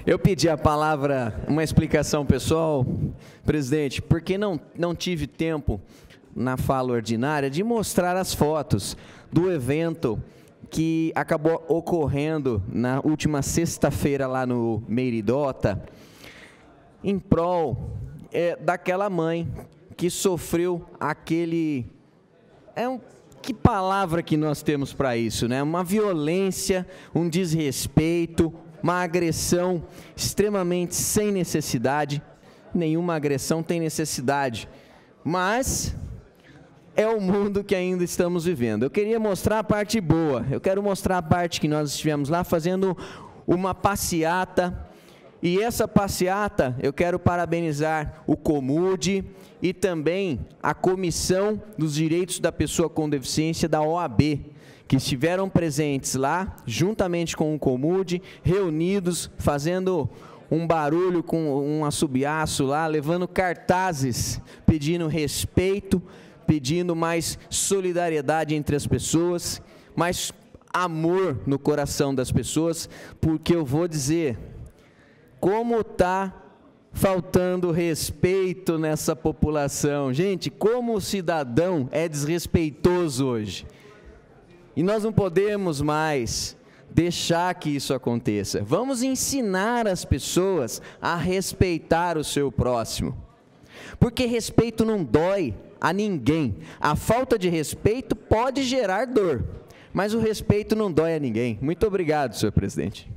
Eu pedi a palavra, uma explicação pessoal, presidente, porque não tive tempo na fala ordinária de mostrar as fotos do evento que acabou ocorrendo na última sexta-feira lá no Meiridota, em prol daquela mãe que sofreu aquele... que palavra que nós temos para isso, né? Uma violência, um desrespeito, uma agressão extremamente sem necessidade. Nenhuma agressão tem necessidade, mas é o mundo que ainda estamos vivendo. Eu queria mostrar a parte boa, eu quero mostrar a parte que nós estivemos lá fazendo uma passeata, e essa passeata eu quero parabenizar o Comude e também a Comissão dos Direitos da Pessoa com Deficiência da OAB, que estiveram presentes lá, juntamente com o Comude, reunidos, fazendo um barulho com um assobiaço lá, levando cartazes, pedindo respeito, pedindo mais solidariedade entre as pessoas, mais amor no coração das pessoas, porque eu vou dizer, como está faltando respeito nessa população. Gente, como o cidadão é desrespeitoso hoje. E nós não podemos mais deixar que isso aconteça. Vamos ensinar as pessoas a respeitar o seu próximo. Porque respeito não dói a ninguém. A falta de respeito pode gerar dor, mas o respeito não dói a ninguém. Muito obrigado, senhor presidente.